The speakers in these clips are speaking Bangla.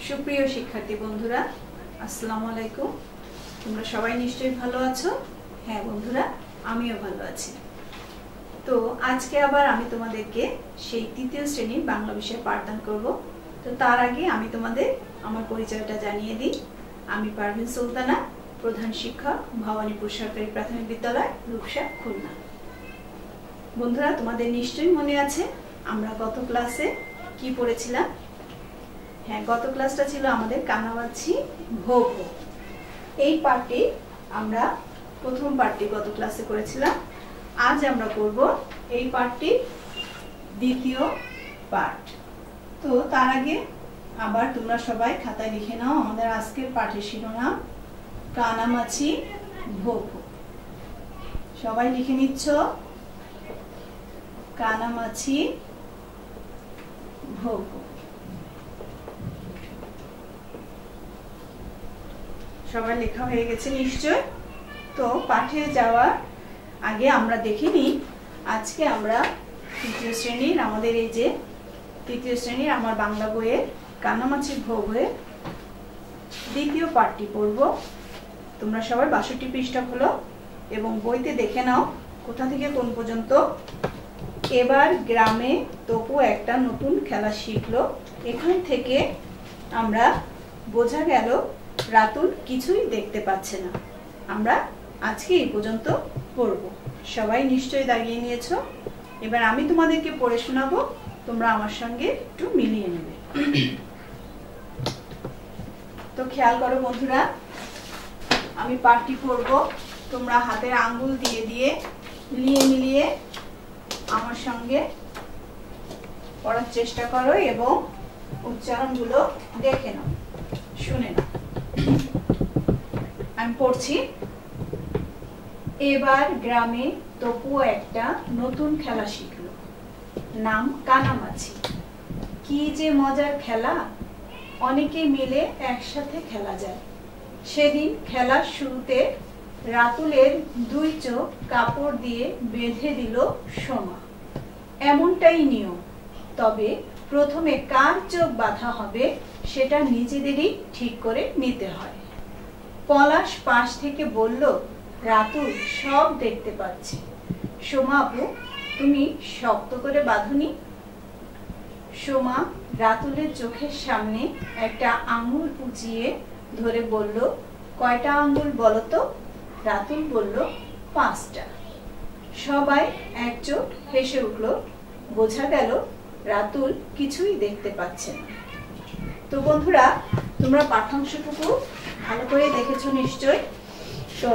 সুপ্রিয় শিক্ষার্থী বন্ধুরা, আসসালামু আলাইকুম। তোমরা সবাই নিশ্চয়ই ভালো আছো। হ্যাঁ বন্ধুরা, আমিও ভালো আছি। তো আজকে আবার আমি তোমাদেরকে সেই তৃতীয় শ্রেণীর বাংলা বিষয়ে পাঠদান করব। তো তার আগে আমি তোমাদের আমার পরিচয়টা জানিয়ে দিই। আমি পারভিন সুলতানা, প্রধান শিক্ষক, ভবানীপুর সরকারি প্রাথমিক বিদ্যালয়, রূপসা, খুলনা। বন্ধুরা, তোমাদের নিশ্চয়ই মনে আছে আমরা গত ক্লাসে কি পড়েছিলাম। হ্যাঁ, গত ক্লাসটা ছিল আমাদের কানামাছি ভো ভো। এই পার্টটি আমরা প্রথম পার্টটি গত ক্লাসে করেছিলাম। আজ আমরা করব এই পার্টটি দ্বিতীয় পার্ট। তো তার আগে আবার তোমরা সবাই খাতায় লিখে নাও আমাদের আজকের পাঠের শিরোনাম কানামাছি ভো ভো। সবাই লিখে নিচ্ছ কানামাছি ভো ভো। সবাই লেখা হয়ে গেছে নিশ্চয়। তো পাঠে যাওয়ার আগে আমরা দেখে নিই আজকে আমরা তৃতীয় শ্রেণীর আমাদের এই যে তৃতীয় শ্রেণীর আমার বাংলা বইয়ের কানামাছি ভো ভোয়ের দ্বিতীয় পাঠটি পড়ব। তোমরা সবাই ৬২ পৃষ্ঠা খোলো এবং বইতে দেখে নাও কোথা থেকে কোন পর্যন্ত। এবার গ্রামে তপু একটা নতুন খেলা শিখলো। এখান থেকে আমরা বোঝা গেল রাতুল কিছুই দেখতে পাচ্ছে না। আমরা আজকে এই পর্যন্ত পড়ব। সবাই নিশ্চয়ই দাঁড়িয়ে নিয়েছো। এবার আমি তোমাদেরকে পড়ে শোনাবো, তোমরা আমার সঙ্গে একটু মিলিয়ে নেবে। তো খেয়াল করো বন্ধুরা, আমি পাঠটি পড়ব, তোমরা হাতের আঙ্গুল দিয়ে দিয়ে মিলিয়ে মিলিয়ে আমার সঙ্গে পড়ার চেষ্টা করো এবং উচ্চারণগুলো দেখে নাও, শুনে নাও। আমি পড়ছি। এবার গ্রামে তপু একটা নতুন খেলা শিখলো, নাম কানামাছি। কি যে মজার খেলা, অনেকে মিলে একসাথে খেলা যায়। সেদিন খেলার শুরুতে রাতুলের দুই চোখ কাপড় দিয়ে বেঁধে দিল সোমা। এমনটাই নিয়ম, তবে প্রথমে কার চোখ বাঁধা হবে সেটা নিজেদেরই ঠিক করে নিতে হয়। পলাশ পাশ থেকে বলল, রাতুল সব দেখতে পাচ্ছে। সোমা আপু, তুমি শক্ত করে বাঁধুনি? সোমা রাতুলের চোখের সামনে একটা আঙুল উঁচিয়ে ধরে বলল, কয়টা আঙুল বলো তো? রাতুল বলল, ৫টা। সবাই একচোট হেসে উঠল। বোঝা গেল রাতুল কিছুই দেখতে পাচ্ছে না। তো বন্ধুরা, তোমরা পাঠ্যাংশটুকু ভালো করে দেখেছো নিশ্চয়। তো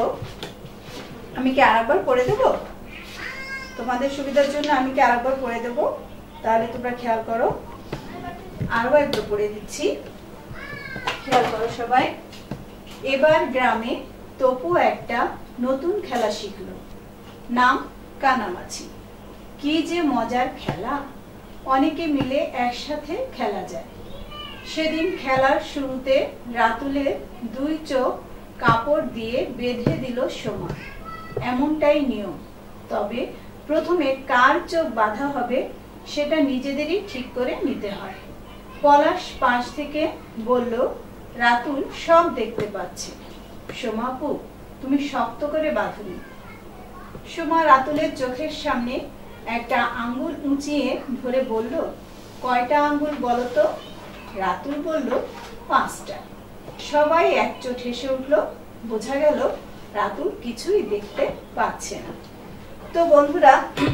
আমি কি আরেকবার পড়ে দেব? তোমাদের সুবিধার জন্য আমি কি আরেকবার পড়ে দেব? তাহলে তোমরা খেয়াল করো, আরো একবার পড়ে দিচ্ছি। খেয়াল করো সবাই। এবার গ্রামে তপু একটা নতুন খেলা শিখলো, নাম কানামাছি। কি যে মজার খেলা, অনেকে মিলে একসাথে খেলা যায়। সেদিন খেলার শুরুতে রাতুলের দুই চোখ কাপড় দিয়ে বেঁধে দিল সোমা। এমনটাই নিয়ম, তবে প্রথমে কার চোখ বাঁধা হবে সেটা নিজেদেরই ঠিক করে নিতে হয়। পলাশ পাশ থেকে বলল, রাতুল সব দেখতে পাচ্ছে। সোমা আপু, তুমি শক্ত করে বাঁধুনি? সোমা রাতুলের চোখের সামনে একটা আঙ্গুল উঁচিয়ে ধরে বলল, কয়টা আঙ্গুল বলো তো? রাতুল বলল, ৫টা। সবাই একচোট হেসে উঠল। বোঝা গেল রাতুল কিছুই দেখতে পাচ্ছে না। তো বন্ধুরা,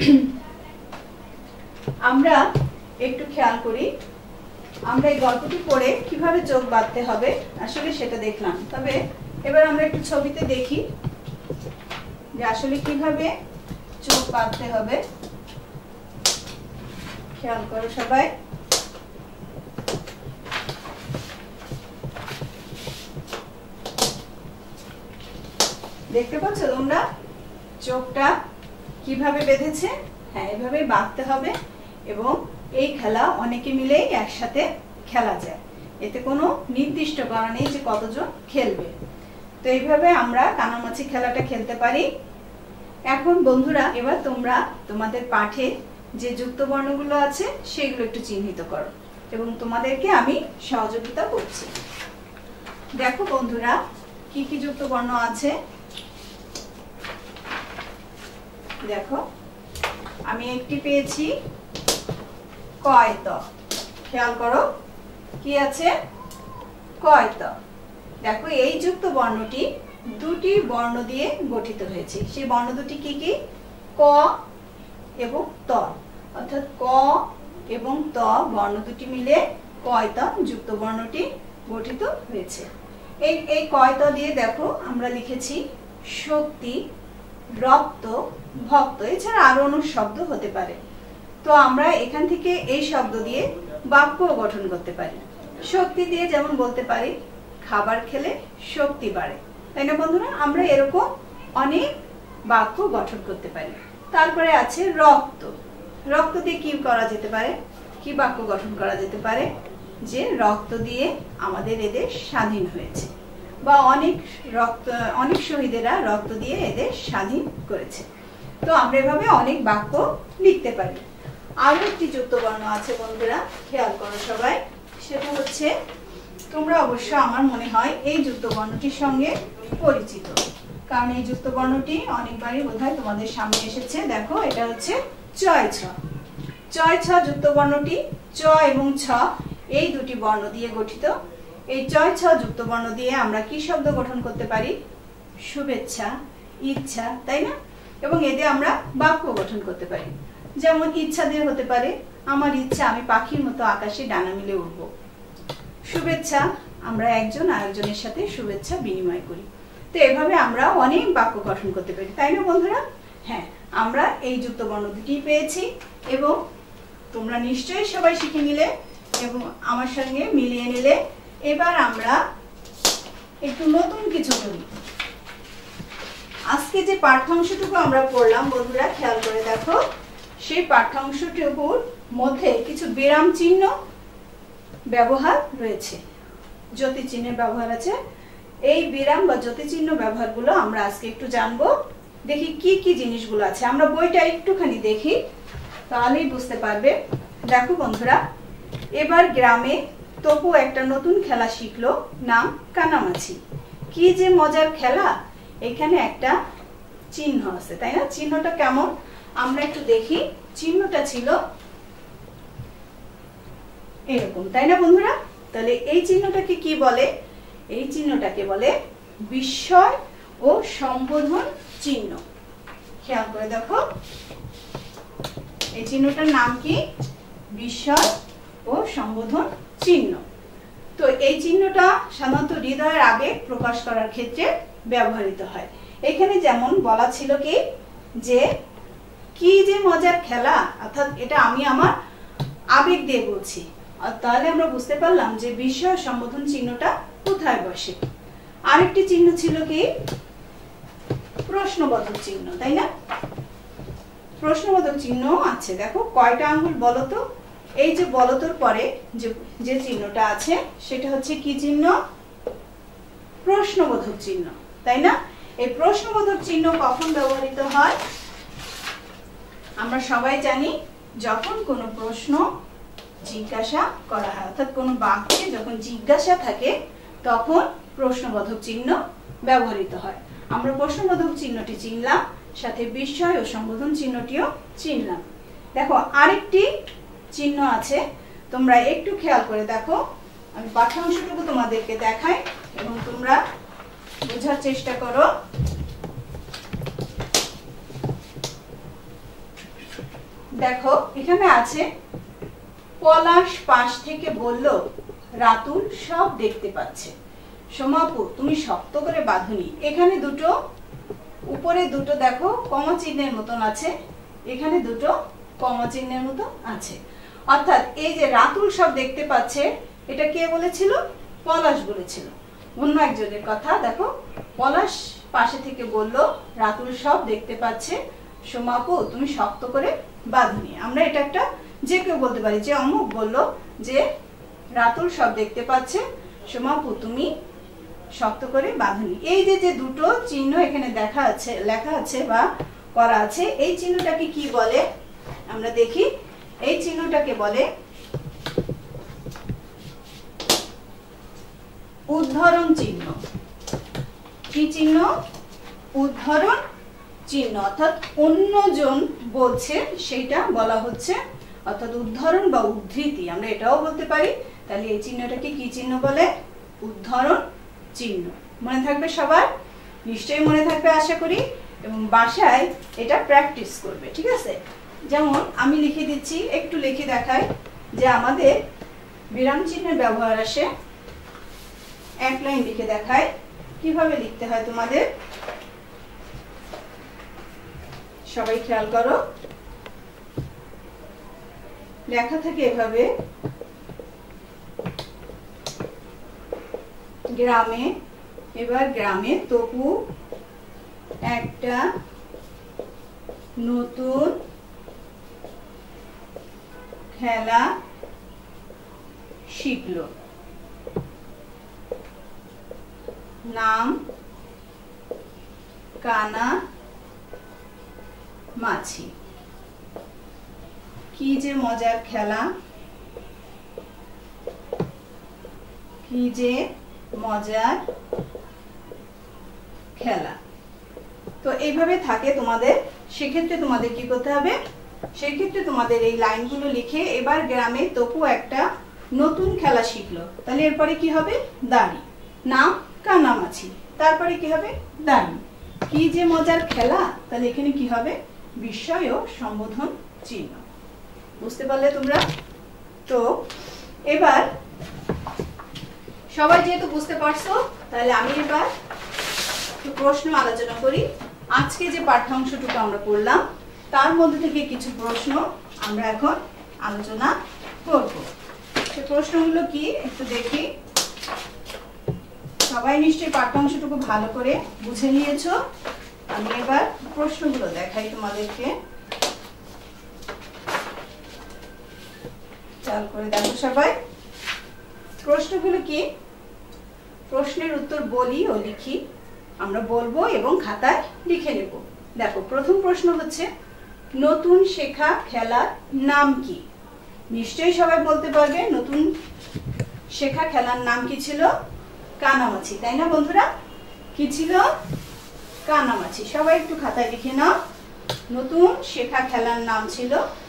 আমরা একটু খেয়াল করি, আমরা এই গল্পটি পড়ে কিভাবে চোখ বাঁধতে হবে আসলে সেটা দেখলাম। তবে এবার আমরা একটু ছবিতে দেখি যে আসলে কিভাবে চোখ বাঁধতে হবে। খেয়াল করো সবাই। দেখতে পাচ্ছ তোমরা চোখটা কিভাবে বেঁধেছে? হ্যাঁ, এভাবে বাঁধতে হবে এবং এই খেলা অনেকে মিলেই একসাথে খেলা যায়। এতে কোনো নির্দিষ্ট করা নেই যে কতজন খেলবে। তো এইভাবে আমরা কানামাছি খেলাটা খেলতে পারি। এখন বন্ধুরা, এবার তোমরা তোমাদের পাঠে যে যুক্ত বর্ণগুলো আছে সেগুলো একটু চিহ্নিত করো। এবং তোমাদেরকে আমি সহযোগিতা করছি। দেখো বন্ধুরা কি কি যুক্ত বর্ণ আছে। দেখো আমি একটি পেয়েছি কয়ত, খেয়াল করো কি আছে কয়ত। দেখো এই যুক্ত বর্ণটি দুটি বর্ণ দিয়ে গঠিত হয়েছে। সেই বর্ণ দুটি কি কি? ক এবং ত, অর্থাৎ ক এবং ত বর্ণ দুটি মিলে কয়ত যুক্ত বর্ণটি গঠিত হয়েছে। এই কয়ত দিয়ে দেখো আমরা লিখেছি শক্তি, রক্ত, ভক্ত, এছাড়া আরো অনেক শব্দ হতে পারে। তো আমরা এখান থেকে এই শব্দ দিয়ে বাক্য গঠন করতে পারি। শক্তি দিয়ে যেমন বলতে পারি খাবার খেলে শক্তি বাড়ে, তাই না বন্ধুরা? আমরা এরকম অনেক বাক্য গঠন করতে পারি। তারপরে আছে রক্ত। রক্ত দিয়ে কি করা যেতে পারে, কি বাক্য গঠন করা যেতে পারে? যে রক্ত দিয়ে আমাদের এদেশ স্বাধীন হয়েছে, বা অনেক শহীদেরা রক্ত দিয়ে এদেশ স্বাধীন করেছে। তো আমরা এভাবে অনেক বাক্য লিখতে পারি। আরো একটি যুক্ত বর্ণ আছে বন্ধুরা, খেয়াল করো সবাই। সেটা হচ্ছে, তোমরা অবশ্য আমার মনে হয় এই যুক্ত বর্ণটির সঙ্গে পরিচিত, কারণ এই যুক্ত বর্ণটি অনেকবারই বোধহয় তোমাদের সামনে এসেছে। দেখো এটা হচ্ছে চয় ছ। চয় ছ যুক্ত বর্ণটি চ এবং ছ এই দুটি বর্ণ দিয়ে গঠিত। এই চয় ছ যুক্ত বর্ণ দিয়ে আমরা কি শব্দ গঠন করতে পারি? শুভেচ্ছা, ইচ্ছা, তাই না? এবং এতে আমরা বাক্য গঠন করতে পারি। যেমন ইচ্ছা দিয়ে হতে পারে আমার ইচ্ছা আমি পাখির মতো আকাশে ডানা মিলে উড়ব। শুভেচ্ছা, আমরা একজন আরেকজনের সাথে শুভেচ্ছা বিনিময় করি। তো এভাবে আমরা অনেক বাক্য গঠন করতে পারি, তাই না বন্ধুরা? হ্যাঁ, আমরা এই যুক্ত বর্ণ দুটি পেয়েছি এবং তোমরা নিশ্চয়ই সবাই শিখে নিলে এবং আমার সঙ্গে মিলিয়ে নিলে। এবার আমরা একটু নতুন কিছু করি। আজকে যে পাঠ্যাংশটুকু আমরা পড়লাম বন্ধুরা, খেয়াল করে দেখো, সেই পাঠ্যাংশটুকুর মধ্যে কিছু বিরাম চিহ্ন ব্যবহার রয়েছে, জ্যোতি চিহ্নের ব্যবহার আছে। এই বিরাম বা জ্যোতি চিহ্ন ব্যবহারগুলো আমরা আজকে একটু জানবো। দেখি কি কি জিনিসগুলো আছে। আমরা বইটা একটুখানি দেখি, তাহলেই বুঝতে পারবে। দেখো বন্ধুরা, এবার গ্রামে তপু একটা নতুন খেলা শিখলো, নাম কানামাছি। কি যে মজার খেলা। এখানে একটা চিহ্ন আছে, তাই না? চিহ্নটা কেমন আমরা একটু দেখি। চিহ্নটা ছিল এরকম, তাই না বন্ধুরা? তাহলে এই চিহ্নটাকে কি বলে? এই চিহ্নটাকে বলে বিস্ময় ও সম্বোধন চিহ্ন। খেয়াল করে দেখো, এই চিহ্নটার নাম কি? বিস্ময় ও সম্বোধন চিহ্ন। তো এই চিহ্নটা সাধারণত হৃদয়ের আগে প্রকাশ করার ক্ষেত্রে ব্যবহৃত হয়। এখানে যেমন বলা ছিল কি, যে কি যে মজার খেলা, অর্থাৎ এটা আমি আমার আবেগ দিয়ে বলছি। তাহলে আমরা বুঝতে পারলাম যে বিস্ময় সম্বোধন চিহ্নটা কোথায় বসে। আরেকটি চিহ্ন ছিল কি? প্রশ্নবোধক চিহ্ন, তাই না? প্রশ্নবোধক চিহ্ন আছে। দেখো কয়টা আঙ্গুল বলো তো? এই যে বলতোর পরে যে চিহ্নটা আছে সেটা হচ্ছে কি চিহ্ন? প্রশ্নবোধক চিহ্ন, তাই না? এই প্রশ্নবোধক চিহ্ন কখন ব্যবহৃত হয়? আমরা সবাই জানি, যখন কোনো প্রশ্ন জিজ্ঞাসা করা হয়, অর্থাৎ কোনো বাক্যে যখন জিজ্ঞাসা থাকে তখন প্রশ্নবোধক চিহ্ন ব্যবহৃত হয়। আমরা প্রশ্নবোধক চিহ্নটি চিনলাম, সাথে বিস্ময় ও সম্বোধন চিহ্নটিও চিনলাম। দেখো আরেকটি চিহ্ন আছে, তোমরা একটু খেয়াল করে দেখো। আমি পাঠ্যাংশটুকু তোমাদেরকে দেখাই এবং তোমরা বোঝার চেষ্টা করো। দেখো এখানে আছে, পলাশ পাশ থেকে বলল রাতুল সব দেখতে পাচ্ছে, সোমাপু তুমি শক্ত করে বাঁধুনি। এখানে দুটো, উপরে দুটো দেখো কমা চিহ্নের মতন আছে, এখানে দুটো কমা চিহ্নের মতো আছে। অর্থাৎ এই যে রাতুল সব দেখতে পাচ্ছে, এটা কে বলেছিল? পলাশ বলেছিল। অন্য একজনের কথা। দেখো পলাশ পাশে থেকে বলল রাতুল সব দেখতে পাচ্ছে, সোমাপু তুমি শক্ত করে বাঁধুনি। আমরা এটা একটা যে কেউ বলতে পারি, যে অমুক বলল যে রাতুল সব দেখতে পাচ্ছে, সোমাপু তুমি শক্ত করে বাঁধুনি। এই যে দুটো চিহ্ন এখানে লেখা আছে বা করা আছে, এই চিহ্নটাকে কি বলে আমরা দেখি। এই চিহ্নটাকে বলে উদ্ধরণ চিহ্ন। কি চিহ্ন? উদ্ধরণ চিহ্ন, অর্থাৎ অন্যজন বলছে সেটা বলা হচ্ছে, অর্থাৎ উদ্ধরণ বা উদ্ধৃতি আমরা এটাও বলতে পারি। তাহলে এই চিহ্নটাকে কি চিহ্ন বলে? উদ্ধরণ চিহ্ন। মনে থাকবে সবার? নিশ্চয়ই মনে থাকবে আশা করি, এবং বাসায় এটা প্র্যাকটিস করবে, ঠিক আছে? যেমন আমি লিখে দিচ্ছি, একটু লিখে দেখাই যে আমাদের বিরাম চিহ্নের ব্যবহার আসে। এক লাইন লিখে দেখাই কিভাবে লিখতে হয় তোমাদের, সবাই খেয়াল করো। লেখা থাকে এভাবে, গ্রামে, এবার গ্রামে তপু একটা নতুন খেলা শিখলো, নাম কানামাছি। কি যে মজার খেলা, কি যে মজার খেলা। তো এইভাবে থাকে তোমাদের। সেক্ষেত্রে তোমাদের কি করতে হবে? সেক্ষেত্রে তোমাদের এই লাইনগুলো লিখে, এবার গ্রামে তপু একটা নতুন খেলা শিখলো, তাহলে এরপরে কি হবে? দাড়ি, নাম কানামাছি, তারপরে কি হবে? দাড়ি, কি যে মজার খেলা, তাহলে এখানে কি হবে? বিস্ময় ও সম্বোধন চিহ্ন। বুঝতে পারলে তোমরা? তো এবার সবাই যেহেতু বুঝতে পারছো, তাহলে আমি এবার প্রশ্ন আলোচনা করি। আজকে যে পাঠ্যাংশটুকু আমরা পড়লাম তার মধ্যে থেকে কিছু প্রশ্ন আমরা এখন আলোচনা করব। সে প্রশ্নগুলো কি একটু দেখি। সবাই নিশ্চয়ই পাঠ্যাংশটুকু ভালো করে বুঝে নিয়েছো। আমি এবার প্রশ্নগুলো দেখাই তোমাদেরকে, খেয়াল করে দেখো সবাই। প্রশ্নগুলো কি? প্রশ্নের উত্তর বলি ও লিখি, আমরা বলবো এবং খাতায় লিখে নেব। দেখো, প্রথম প্রশ্ন হচ্ছে, নতুন শেখা খেলার নাম কি? নিশ্চয়ই সবাই বলতে পারবে নতুন শেখা খেলার নাম কি ছিল? কানামাছি, তাই না বন্ধুরা? কি ছিল? কানামাছি। সবাই একটু খাতায় লিখে নাও। নতুন শেখা খেলার নাম ছিল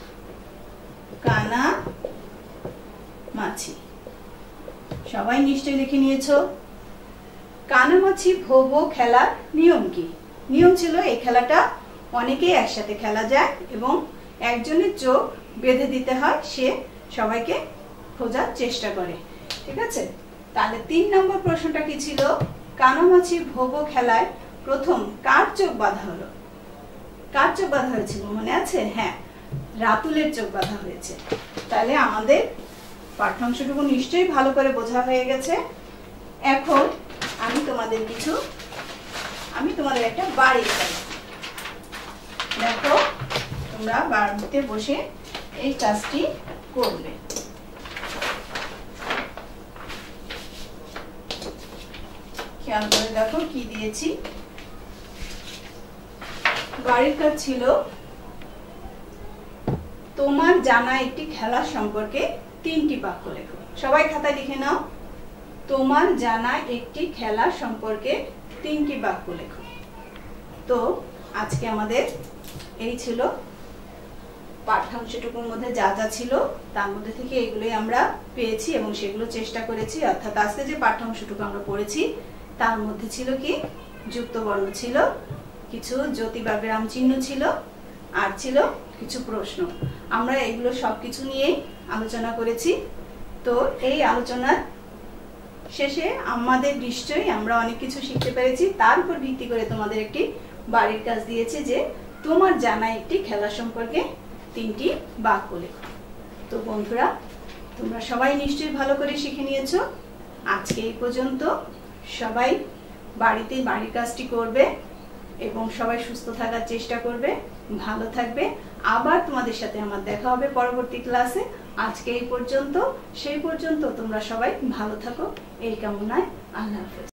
কানামাছি। সবাই নিশ্চয়ই লিখে নিয়েছো। কানামাছি ভো ভো খেলার নিয়ম কি? নিয়ম ছিল এই খেলাটা অনেকেই একসাথে খেলা যায় এবং একজনের চোখ বেঁধে দিতে হয়, সে সবাইকে খোঁজার চেষ্টা করে, ঠিক আছে? তাহলে 3 নম্বর প্রশ্নটা কি ছিল? কানামাছি ভো ভো খেলায় প্রথম কার চোখ বাঁধা হলো? কার চোখ বাঁধা হয়েছিল মনে আছে? হ্যাঁ, রাতুলের চোখ বাঁধা হয়েছে। তাহলে আমাদের পাঠ্যাংশটুকু নিশ্চয়ই ভালো করে বোঝা হয়ে গেছে। এখন আমি তোমাদের একটা বাড়ি দেখাই। দেখো, তোমরা বাড়িতে বসে এই কাজটি করবে। খেয়াল করে দেখো কি দিয়েছি। বাড়ির কাজ ছিল, তোমার জানা একটি খেলা সম্পর্কে 3টি বাক্য লেখো। সবাই খাতায় লিখে নাও। তোমার জানা একটি খেলা সম্পর্কে 3টি বাক্য লেখো। তো আজকে আমাদের এই ছিল পাঠ্যাংশটুকুর মধ্যে যা যা ছিল তার মধ্যে থেকে এগুলোই আমরা পেয়েছি এবং সেগুলো চেষ্টা করেছি। অর্থাৎ আজকে যে পাঠ্যাংশটুকু আমরা পড়েছি তার মধ্যে ছিল কি? যুক্ত বর্ণ ছিল, কিছু জ্যোতি বা বিরাম চিহ্ন ছিল, আর ছিল কিছু প্রশ্ন। আমরা এগুলো সবকিছু নিয়েই আলোচনা করেছি। তো এই আলোচনার শেষে আমাদের নিশ্চয়ই আমরা অনেক কিছু শিখতে পেরেছি। তার উপর ভিত্তি করে তোমাদের একটি বাড়ির কাজ দিয়েছে যে তোমার জানা একটি খেলা সম্পর্কে 3টি বাক্য লেখো। তো বন্ধুরা, তোমরা সবাই নিশ্চয়ই ভালো করে শিখে নিয়েছো। আজকে এই পর্যন্ত। সবাই বাড়িতে বাড়ির কাজটি করবে এবং সবাই সুস্থ থাকার চেষ্টা করবে, ভালো থাকবে। আবার তোমাদের সাথে আমার দেখা হবে পরবর্তী ক্লাসে। আজকে এই পর্যন্ত। সেই পর্যন্ত তোমরা সবাই ভালো থাকো এই কামনায়। আল্লাহ হাফেজ।